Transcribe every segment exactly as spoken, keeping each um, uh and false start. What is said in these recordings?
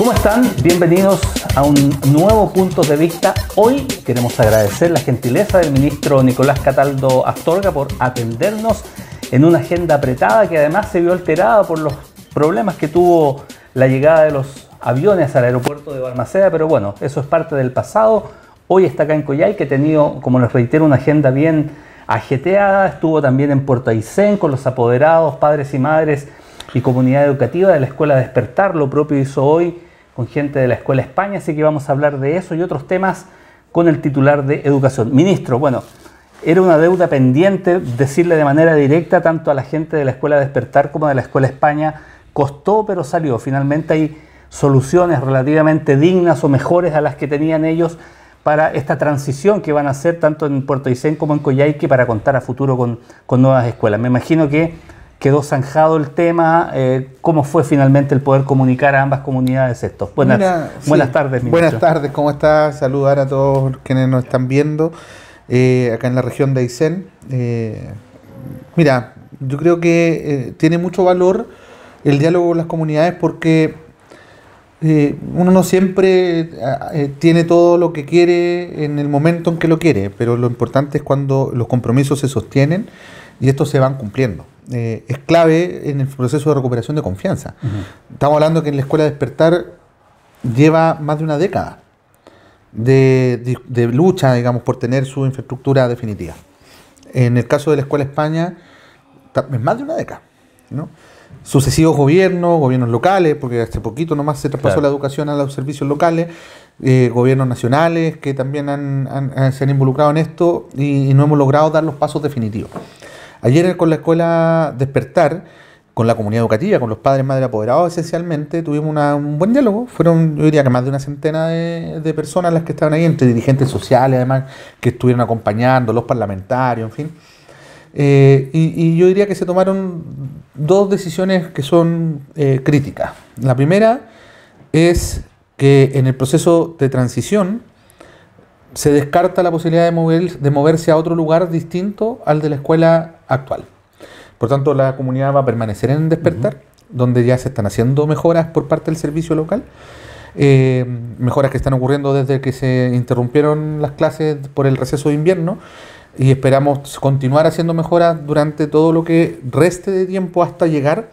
¿Cómo están? Bienvenidos a un nuevo punto de vista. Hoy queremos agradecer la gentileza del ministro Nicolás Cataldo Astorga por atendernos en una agenda apretada que además se vio alterada por los problemas que tuvo la llegada de los aviones al aeropuerto de Balmaceda, pero bueno, eso es parte del pasado. Hoy está acá en Coyhaique, que ha tenido, como les reitero, una agenda bien ajetreada. Estuvo también en Puerto Aysén con los apoderados, padres y madres y comunidad educativa de la Escuela Despertar. Lo propio hizo hoy con gente de la Escuela España, así que vamos a hablar de eso y otros temas con el titular de Educación. Ministro, bueno, era una deuda pendiente decirle de manera directa tanto a la gente de la Escuela Despertar como de la Escuela España. Costó, pero salió. Finalmente hay soluciones relativamente dignas o mejores a las que tenían ellos para esta transición que van a hacer tanto en Puerto Aysén como en Coyhaique para contar a futuro con, con nuevas escuelas. Me imagino que quedó zanjado el tema. Eh, ¿Cómo fue finalmente el poder comunicar a ambas comunidades esto? Buenas, Mira, buenas sí. tardes, ministro. Buenas tardes, ¿cómo está? Saludar a todos quienes nos están viendo eh, acá en la región de Aysén. Eh, mira, yo creo que eh, tiene mucho valor el diálogo con las comunidades porque eh, uno no siempre eh, tiene todo lo que quiere en el momento en que lo quiere, pero lo importante es cuando los compromisos se sostienen y estos se van cumpliendo. Eh, es clave en el proceso de recuperación de confianza. Uh-huh. Estamos hablando que en la Escuela Despertar lleva más de una década de, de, de lucha, digamos, por tener su infraestructura definitiva. En el caso de la Escuela España, es más de una década, ¿no? Sucesivos gobiernos, gobiernos locales, porque hace poquito nomás se traspasó claro. la educación a los servicios locales, eh, gobiernos nacionales que también han, han, se han involucrado en esto y, y no hemos logrado dar los pasos definitivos. Ayer con la Escuela Despertar, con la comunidad educativa, con los padres, madres, apoderados, esencialmente tuvimos una, un buen diálogo. Fueron, yo diría que más de una centena de, de personas las que estaban ahí, entre dirigentes sociales además, que estuvieron acompañando, los parlamentarios, en fin. Eh, y, y yo diría que se tomaron dos decisiones que son eh, críticas. La primera es que en el proceso de transición se descarta la posibilidad de, mover, de moverse a otro lugar distinto al de la escuela actual. Por tanto, la comunidad va a permanecer en Despertar, uh-huh. donde ya se están haciendo mejoras por parte del servicio local, eh, mejoras que están ocurriendo desde que se interrumpieron las clases por el receso de invierno, y esperamos continuar haciendo mejoras durante todo lo que reste de tiempo hasta llegar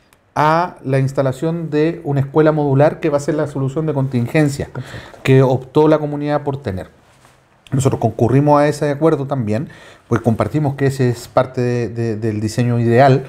a la instalación de una escuela modular que va a ser la solución de contingencia Perfecto. Que optó la comunidad por tener. Nosotros concurrimos a ese acuerdo también, pues compartimos que ese es parte de, de, del diseño ideal,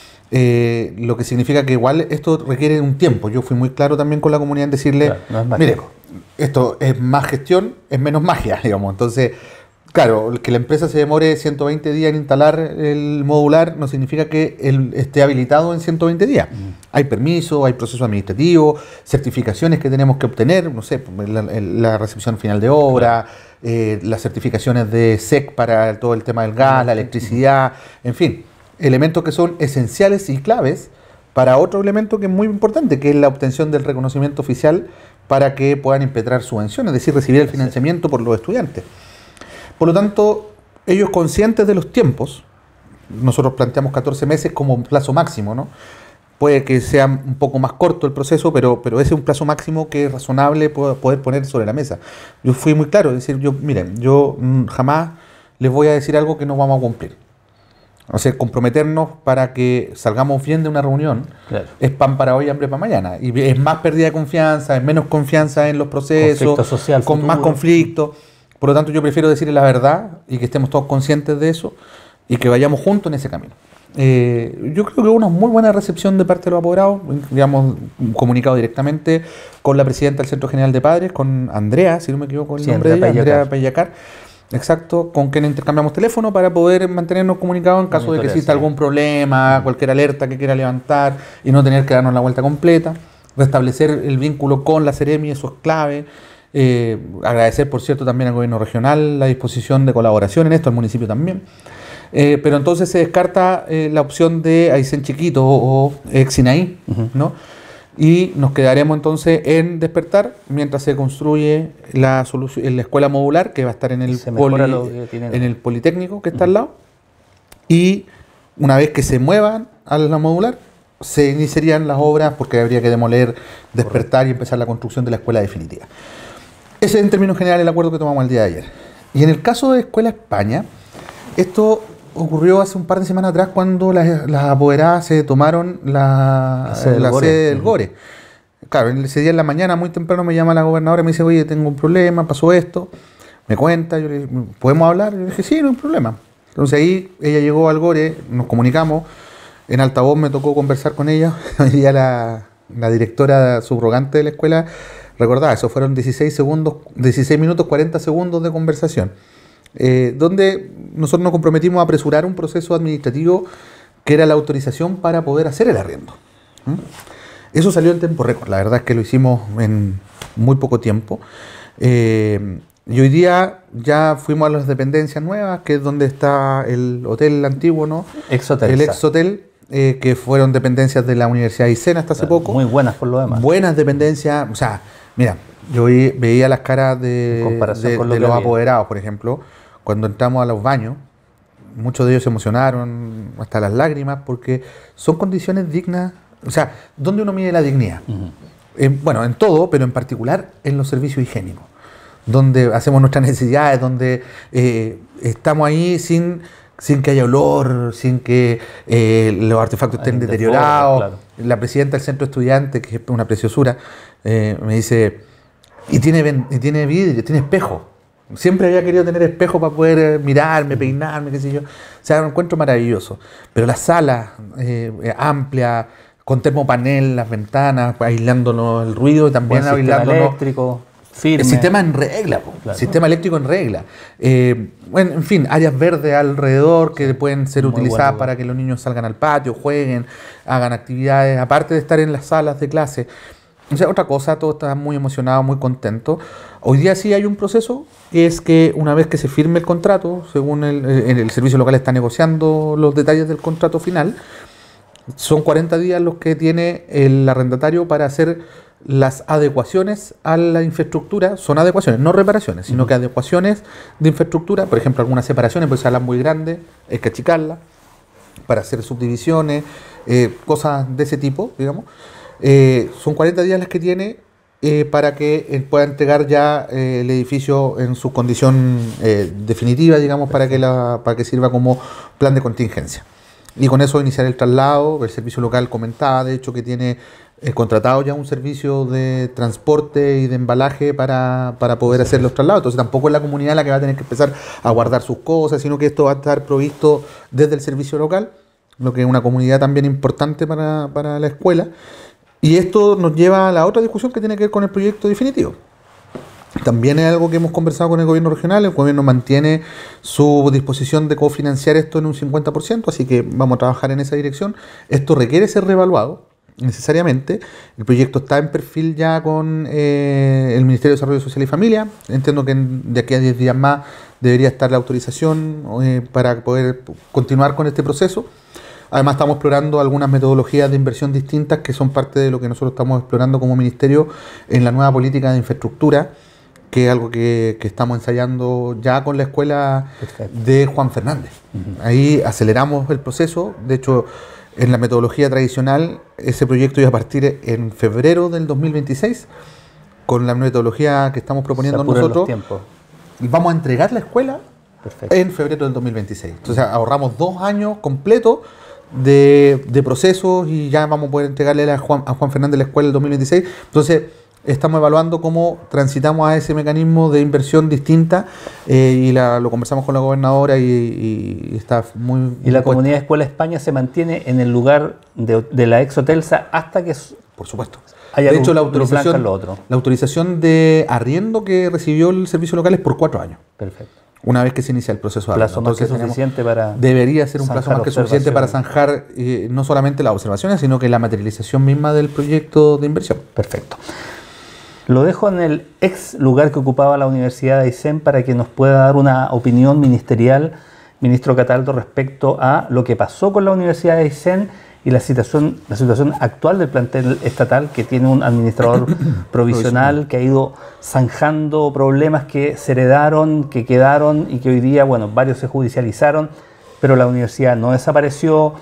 eh, lo que significa que igual esto requiere un tiempo. Yo fui muy claro también con la comunidad en decirle, claro, no mire, esto es más gestión, es menos magia, digamos. Entonces, claro, que la empresa se demore ciento veinte días en instalar el modular no significa que él esté habilitado en ciento veinte días. Mm. Hay permisos, hay procesos administrativos, certificaciones que tenemos que obtener, no sé, la, la recepción final de obra, claro. eh, las certificaciones de S E C para todo el tema del gas, mm. la electricidad, en fin, elementos que son esenciales y claves para otro elemento que es muy importante, que es la obtención del reconocimiento oficial para que puedan impetrar subvenciones, es decir, recibir el financiamiento por los estudiantes. Por lo tanto, ellos conscientes de los tiempos, nosotros planteamos catorce meses como plazo máximo, ¿no? Puede que sea un poco más corto el proceso, pero, pero ese es un plazo máximo que es razonable poder poner sobre la mesa. Yo fui muy claro, es decir, yo, miren, yo mm, jamás les voy a decir algo que no vamos a cumplir. O sea, comprometernos para que salgamos bien de una reunión, claro. es pan para hoy, hambre para mañana. Y es más pérdida de confianza, es menos confianza en los procesos, social, con futuro. Más conflicto. Por lo tanto, yo prefiero decirle la verdad y que estemos todos conscientes de eso y que vayamos juntos en ese camino. Eh, yo creo que hubo una muy buena recepción de parte de los apoderados. Digamos, comunicado directamente con la presidenta del Centro General de Padres, con Andrea, si no me equivoco el sí, nombre Andrea de ella, Andrea Pellacar. Exacto, con quien intercambiamos teléfono para poder mantenernos comunicados en caso de que exista algún problema, cualquier alerta que quiera levantar y no tener que darnos la vuelta completa. Restablecer el vínculo con la Seremi, eso es clave. Eh, agradecer, por cierto, también al gobierno regional la disposición de colaboración en esto, al municipio también. Eh, pero entonces se descarta eh, la opción de Aysén Chiquito o, o Exinaí, uh-huh. ¿no? Y nos quedaremos entonces en Despertar mientras se construye la, la escuela modular que va a estar en el, poli, en el Politécnico que está uh-huh. al lado. Y una vez que se muevan a la modular, se iniciarían las obras porque habría que demoler, despertar y empezar la construcción de la escuela definitiva. Ese es en términos generales el acuerdo que tomamos el día de ayer. Y en el caso de Escuela España, esto ocurrió hace un par de semanas atrás cuando las, las apoderadas se tomaron la, la sede del, la Gore. Sede del Gore. Claro, ese día en la mañana, muy temprano, me llama la gobernadora y me dice, oye, tengo un problema, pasó esto. Me cuenta, yo le dije, ¿podemos hablar? Yo le dije, sí, no hay problema. Entonces ahí ella llegó al Gore, nos comunicamos, en altavoz me tocó conversar con ella. Hoy día la, la directora subrogante de la escuela recordaba, eso fueron dieciséis segundos, dieciséis minutos, cuarenta segundos de conversación, eh, donde nosotros nos comprometimos a apresurar un proceso administrativo que era la autorización para poder hacer el arriendo. ¿Mm? Eso salió en tiempo récord, la verdad es que lo hicimos en muy poco tiempo. Eh, y hoy día ya fuimos a las dependencias nuevas, que es donde está el hotel antiguo, ¿no? Exhotel. El exhotel, eh, que fueron dependencias de la Universidad de Aysén hasta hace poco. Muy buenas por lo demás. Buenas dependencias, o sea, mira, yo veía las caras de, de, de los apoderados, por ejemplo, cuando entramos a los baños. Muchos de ellos se emocionaron hasta las lágrimas porque son condiciones dignas. O sea, ¿dónde uno mide la dignidad? Uh-huh. eh, bueno, en todo, pero en particular en los servicios higiénicos, donde hacemos nuestras necesidades, donde eh, estamos ahí sin, sin que haya olor, sin que eh, los artefactos estén deteriorados. Claro. La presidenta del centro estudiante, que es una preciosura, eh, me dice, y tiene, y tiene vidrio, tiene espejo. Siempre había querido tener espejo para poder mirarme, peinarme, qué sé yo. O sea, un encuentro maravilloso. Pero la sala eh, amplia, con termopanel, las ventanas, aislándonos el ruido y también buen aislándonos. Sistema eléctrico firme. El sistema en regla, claro. Sistema eléctrico en regla. Eh, bueno, en fin, áreas verdes alrededor que pueden ser muy utilizadas bueno, para que los niños salgan al patio, jueguen, hagan actividades, aparte de estar en las salas de clase. O sea, otra cosa, todos están muy emocionados, muy contentos. Hoy día sí hay un proceso, que es que una vez que se firme el contrato, según el, el, el servicio local está negociando los detalles del contrato final, son cuarenta días los que tiene el arrendatario para hacer las adecuaciones a la infraestructura. Son adecuaciones, no reparaciones, sino que adecuaciones de infraestructura. Por ejemplo, algunas separaciones, pues salas muy grandes, hay que achicarlas para hacer subdivisiones, eh, cosas de ese tipo, digamos. Eh, son cuarenta días las que tiene eh, para que él pueda entregar ya eh, el edificio en su condición eh, definitiva, digamos, para que, la, para que sirva como plan de contingencia. Y con eso iniciar el traslado. El servicio local comentaba, de hecho, que tiene eh, contratado ya un servicio de transporte y de embalaje para, para poder hacer los traslados. Entonces tampoco es la comunidad la que va a tener que empezar a guardar sus cosas, sino que esto va a estar provisto desde el servicio local, lo que es una comunidad también importante para, para la escuela. Y esto nos lleva a la otra discusión que tiene que ver con el proyecto definitivo. También es algo que hemos conversado con el gobierno regional. El gobierno mantiene su disposición de cofinanciar esto en un cincuenta por ciento, así que vamos a trabajar en esa dirección. Esto requiere ser reevaluado necesariamente. El proyecto está en perfil ya con eh, el Ministerio de Desarrollo Social y Familia. Entiendo que en, de aquí a diez días más debería estar la autorización eh, para poder continuar con este proceso. Además estamos explorando algunas metodologías de inversión distintas que son parte de lo que nosotros estamos explorando como ministerio en la nueva política de infraestructura, que es algo que, que estamos ensayando ya con la escuela de Juan Fernández. Uh-huh. Ahí aceleramos el proceso. De hecho, en la metodología tradicional, ese proyecto iba a partir en febrero del dos mil veintiséis. Con la metodología que estamos proponiendo nosotros, vamos a entregar la escuela Perfecto. en febrero del dos mil veintiséis. Entonces ahorramos dos años completos de, de procesos y ya vamos a poder entregarle a Juan, a Juan Fernández la escuela del dos mil veintiséis. Entonces estamos evaluando cómo transitamos a ese mecanismo de inversión distinta eh, y la, lo conversamos con la gobernadora y, y, y está muy... ¿Y la comunidad de Escuela España se mantiene en el lugar de, de la ex Hotelsa hasta que... Por supuesto. Haya de hecho, la lo autorización, lo otro. la autorización de arriendo que recibió el servicio local es por cuatro años. Perfecto. Una vez que se inicia el proceso de plazo más que suficiente para debería ser un plazo más que suficiente para zanjar eh, no solamente las observaciones, sino que la materialización misma del proyecto de inversión. Perfecto. Lo dejo en el ex lugar que ocupaba la Universidad de Aysén para que nos pueda dar una opinión ministerial, ministro Cataldo, respecto a lo que pasó con la Universidad de Aysén y la situación, la situación actual del plantel estatal, que tiene un administrador provisional que ha ido zanjando problemas que se heredaron, que quedaron y que hoy día, bueno, varios se judicializaron, pero la universidad no desapareció.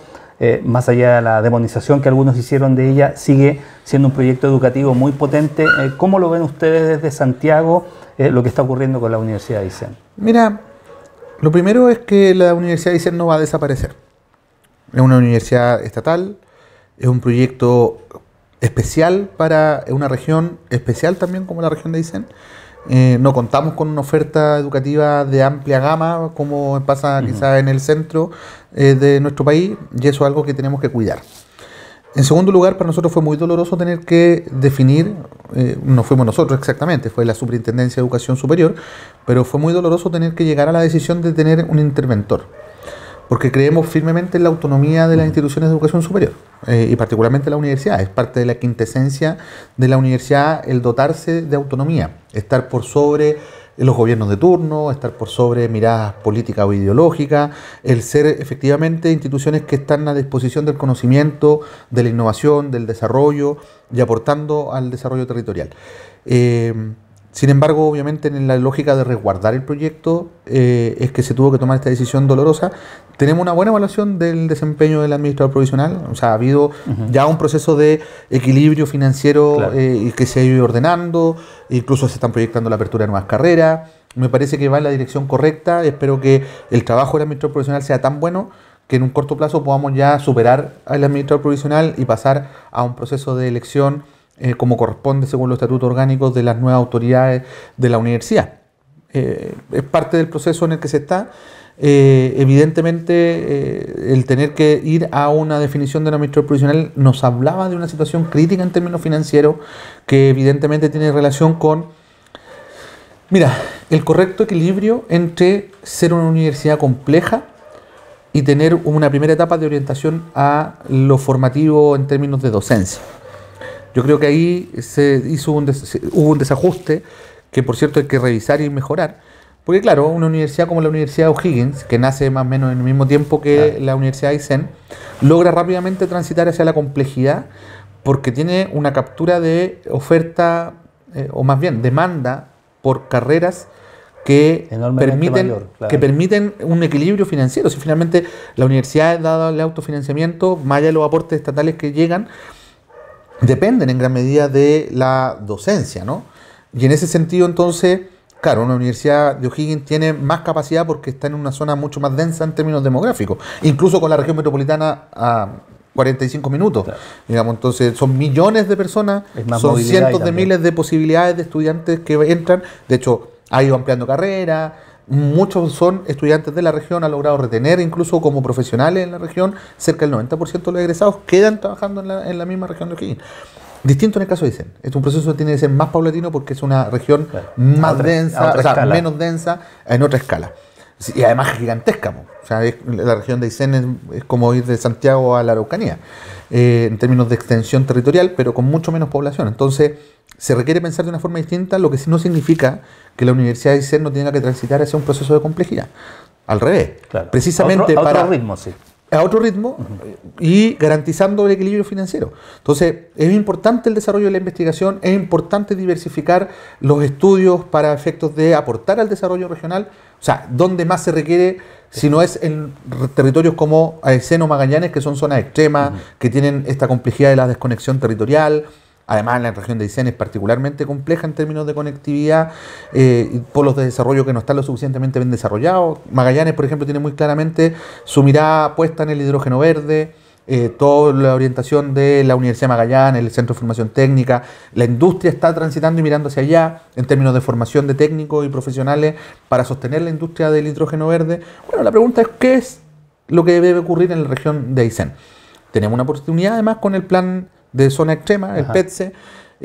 eh, más allá de la demonización que algunos hicieron de ella, sigue siendo un proyecto educativo muy potente. Eh, ¿Cómo lo ven ustedes desde Santiago, eh, lo que está ocurriendo con la Universidad de Aysén? Mira, lo primero es que la Universidad de Aysén no va a desaparecer. Es una universidad estatal, es un proyecto especial para una región especial también como la región de Aysén. Eh, no contamos con una oferta educativa de amplia gama como pasa uh-huh. quizás en el centro eh, de nuestro país, y eso es algo que tenemos que cuidar. En segundo lugar, para nosotros fue muy doloroso tener que definir, eh, no fuimos nosotros exactamente, fue la Superintendencia de Educación Superior, pero fue muy doloroso tener que llegar a la decisión de tener un interventor, porque creemos firmemente en la autonomía de las instituciones de educación superior, eh, y particularmente la universidad. Es parte de la quintesencia de la universidad el dotarse de autonomía, estar por sobre los gobiernos de turno, estar por sobre miradas políticas o ideológicas, el ser efectivamente instituciones que están a disposición del conocimiento, de la innovación, del desarrollo y aportando al desarrollo territorial. Eh, Sin embargo, obviamente en la lógica de resguardar el proyecto eh, es que se tuvo que tomar esta decisión dolorosa. Tenemos una buena evaluación del desempeño del administrador provisional, o sea, ha habido uh-huh. ya un proceso de equilibrio financiero claro. eh, que se ha ido ordenando, incluso se están proyectando la apertura de nuevas carreras. Me parece que va en la dirección correcta, espero que el trabajo del administrador provisional sea tan bueno que en un corto plazo podamos ya superar al administrador provisional y pasar a un proceso de elección Eh, como corresponde según los estatutos orgánicos de las nuevas autoridades de la universidad. Eh, es parte del proceso en el que se está. Eh, evidentemente, eh, el tener que ir a una definición de un administrador provisional nos hablaba de una situación crítica en términos financieros que evidentemente tiene relación con, mira, el correcto equilibrio entre ser una universidad compleja y tener una primera etapa de orientación a lo formativo en términos de docencia. Yo creo que ahí se hizo un des- hubo un desajuste que, por cierto, hay que revisar y mejorar. Porque, claro, una universidad como la Universidad de O'Higgins, que nace más o menos en el mismo tiempo que claro. la Universidad de Aysén, logra rápidamente transitar hacia la complejidad porque tiene una captura de oferta, eh, o más bien demanda por carreras que permiten, mayor, claro. que permiten un equilibrio financiero. Si finalmente la universidad, dado el autofinanciamiento, más allá de los aportes estatales que llegan, dependen en gran medida de la docencia, ¿no? Y en ese sentido, entonces, claro, una universidad de O'Higgins tiene más capacidad porque está en una zona mucho más densa en términos demográficos, incluso con la región metropolitana a cuarenta y cinco minutos. Claro. Digamos, entonces son millones de personas, son cientos de miles de posibilidades de estudiantes que entran. De hecho, ha ido ampliando carreras. Muchos son estudiantes de la región, ha logrado retener incluso como profesionales en la región. Cerca del noventa por ciento de los egresados quedan trabajando en la, en la misma región de O'Higgins. Distinto en el caso de Aysén. Es un proceso que tiene que ser más paulatino porque es una región claro. más otra, densa, o sea, menos densa en otra escala. Y además gigantesca. O sea, es, la región de Aysén es, es como ir de Santiago a la Araucanía, eh, en términos de extensión territorial, pero con mucho menos población. Entonces, se requiere pensar de una forma distinta, lo que no significa que la Universidad de Aysén no tenga que transitar hacia un proceso de complejidad. Al revés. Claro. Precisamente a otro, a para... otro ritmo, sí. A otro ritmo uh-huh. y garantizando el equilibrio financiero. Entonces, es importante el desarrollo de la investigación, es importante diversificar los estudios para efectos de aportar al desarrollo regional. O sea, donde más se requiere, si no es en territorios como Aysén o Magallanes, que son zonas extremas, uh-huh. que tienen esta complejidad de la desconexión territorial. Además, en la región de Aysén es particularmente compleja en términos de conectividad, eh, polos de desarrollo que no están lo suficientemente bien desarrollados. Magallanes, por ejemplo, tiene muy claramente su mirada puesta en el hidrógeno verde, eh, toda la orientación de la Universidad de Magallanes, el Centro de Formación Técnica. La industria está transitando y mirando hacia allá en términos de formación de técnicos y profesionales para sostener la industria del hidrógeno verde. Bueno, la pregunta es, ¿qué es lo que debe ocurrir en la región de Aysén? Tenemos una oportunidad, además, con el plan de zona extrema, el Ajá. P E T S E,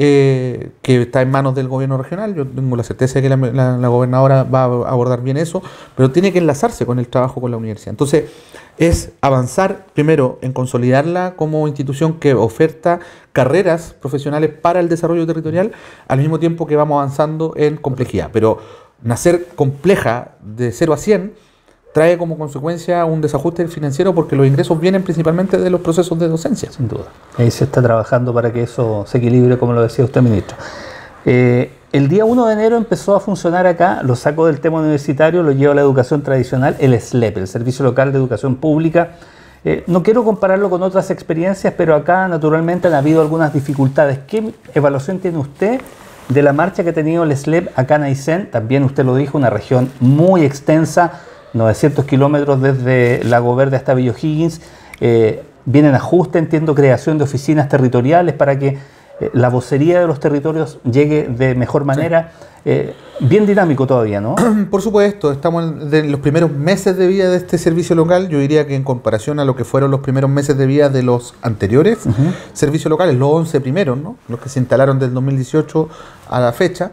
eh, que está en manos del gobierno regional. Yo tengo la certeza de que la, la, la gobernadora va a abordar bien eso, pero tiene que enlazarse con el trabajo con la universidad. Entonces, es avanzar primero en consolidarla como institución que oferta carreras profesionales para el desarrollo territorial, al mismo tiempo que vamos avanzando en complejidad. Pero nacer compleja de cero a cien trae como consecuencia un desajuste financiero porque los ingresos vienen principalmente de los procesos de docencia. Sin duda. Ahí se está trabajando para que eso se equilibre, como lo decía usted, ministro. Eh, el día uno de enero empezó a funcionar acá, lo saco del tema universitario, lo llevo a la educación tradicional, el S L E P, el Servicio Local de Educación Pública, Eh, no quiero compararlo con otras experiencias, pero acá naturalmente han habido algunas dificultades. ¿Qué evaluación tiene usted de la marcha que ha tenido el S L E P acá en Aysén? También usted lo dijo, una región muy extensa, novecientos kilómetros desde Lago Verde hasta Villa O'Higgins. Eh, vienen ajustes, entiendo, creación de oficinas territoriales para que eh, la vocería de los territorios llegue de mejor manera. Sí. Eh, bien dinámico todavía, ¿no? Por supuesto, estamos en los primeros meses de vida de este servicio local. Yo diría que en comparación a lo que fueron los primeros meses de vida de los anteriores uh-huh. servicios locales, los once primeros, ¿no? Los que se instalaron del dos mil dieciocho a la fecha,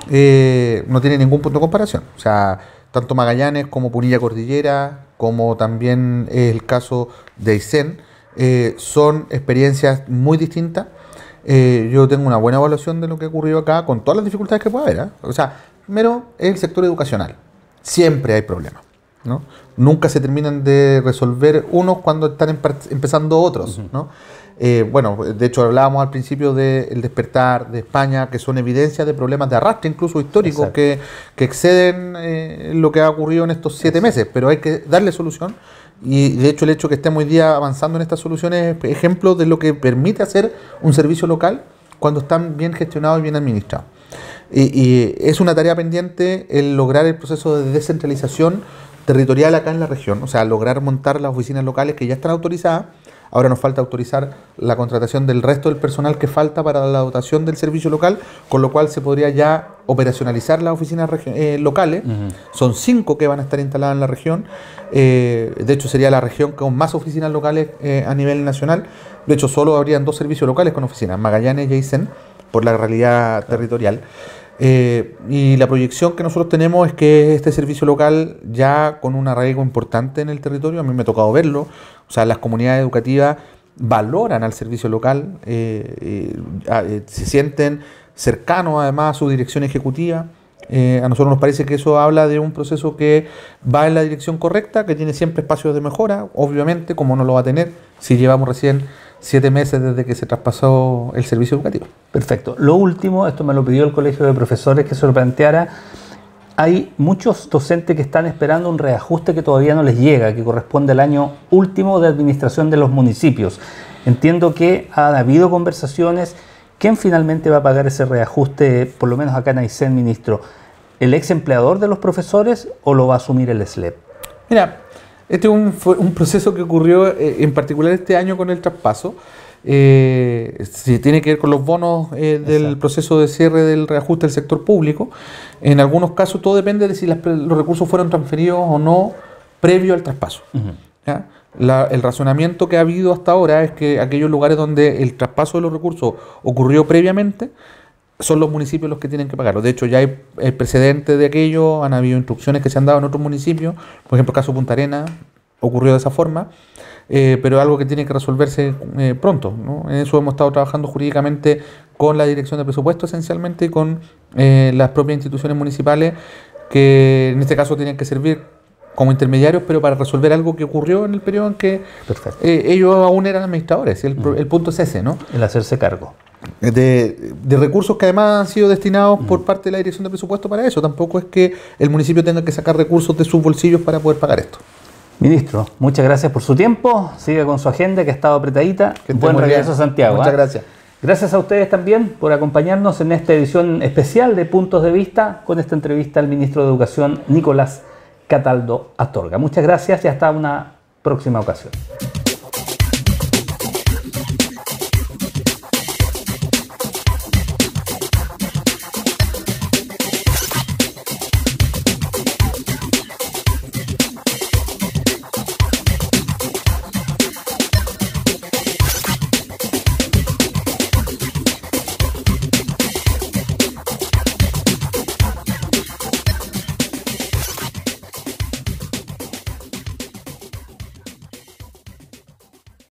eh, no tiene ningún punto de comparación. O sea, tanto Magallanes como Punilla Cordillera, como también el caso de Aysén, eh, son experiencias muy distintas. Eh, yo tengo una buena evaluación de lo que ha ocurrido acá, con todas las dificultades que puede haber, ¿eh? O sea, primero, es el sector educacional. Siempre hay problemas, ¿no? Nunca se terminan de resolver unos cuando están empezando otros, uh-huh. ¿no? Eh, bueno, de hecho hablábamos al principio del despertar de España, que son evidencias de problemas de arrastre, incluso históricos, que, que exceden eh, lo que ha ocurrido en estos siete Exacto. meses, pero hay que darle solución. Y de hecho el hecho que estemos hoy día avanzando en estas soluciones es ejemplo de lo que permite hacer un servicio local cuando están bien gestionados y bien administrados. Y, y es una tarea pendiente el lograr el proceso de descentralización territorial acá en la región, o sea, lograr montar las oficinas locales que ya están autorizadas. Ahora nos falta autorizar la contratación del resto del personal que falta para la dotación del servicio local, con lo cual se podría ya operacionalizar las oficinas eh, locales. Uh-huh. Son cinco que van a estar instaladas en la región. Eh, de hecho, sería la región con más oficinas locales eh, a nivel nacional. De hecho, solo habrían dos servicios locales con oficinas, Magallanes y Aysén, por la realidad territorial. Eh, y la proyección que nosotros tenemos es que este servicio local, ya con un arraigo importante en el territorio, a mí me ha tocado verlo, o sea, las comunidades educativas valoran al servicio local, eh, eh, eh, se sienten cercanos además a su dirección ejecutiva. Eh, a nosotros nos parece que eso habla de un proceso que va en la dirección correcta, que tiene siempre espacios de mejora, obviamente, como no lo va a tener si llevamos recién siete meses desde que se traspasó el servicio educativo. Perfecto. Lo último, esto me lo pidió el Colegio de Profesores que se lo planteara. Hay muchos docentes que están esperando un reajuste que todavía no les llega, que corresponde al año último de administración de los municipios. Entiendo que han habido conversaciones. ¿Quién finalmente va a pagar ese reajuste, por lo menos acá en Aysén, ministro? ¿El ex empleador de los profesores o lo va a asumir el S L E P? Mira, este es un, fue un proceso que ocurrió eh, en particular este año con el traspaso. Eh, si tiene que ver con los bonos eh, del Exacto. proceso de cierre del reajuste del sector público. En algunos casos todo depende de si las, los recursos fueron transferidos o no previo al traspaso. Uh-huh. ¿Ya? La, el razonamiento que ha habido hasta ahora es que aquellos lugares donde el traspaso de los recursos ocurrió previamente son los municipios los que tienen que pagarlo. De hecho, ya hay el precedente de aquello, han habido instrucciones que se han dado en otros municipios, por ejemplo, el caso Punta Arenas ocurrió de esa forma, eh, pero es algo que tiene que resolverse eh, pronto, ¿no? En eso hemos estado trabajando jurídicamente con la Dirección de Presupuesto esencialmente y con eh, las propias instituciones municipales, que en este caso tienen que servir como intermediarios, pero para resolver algo que ocurrió en el periodo en que eh, ellos aún eran administradores. El, uh-huh. el punto es ese, ¿no? El hacerse cargo. De, de recursos que además han sido destinados uh-huh. por parte de la Dirección de Presupuesto para eso. Tampoco es que el municipio tenga que sacar recursos de sus bolsillos para poder pagar esto. Ministro, muchas gracias por su tiempo. Siga con su agenda que ha estado apretadita. Buen regreso a Santiago. Muchas ¿eh? gracias. Gracias a ustedes también por acompañarnos en esta edición especial de Puntos de Vista con esta entrevista al ministro de Educación, Nicolás Cataldo Astorga. Muchas gracias y hasta una próxima ocasión.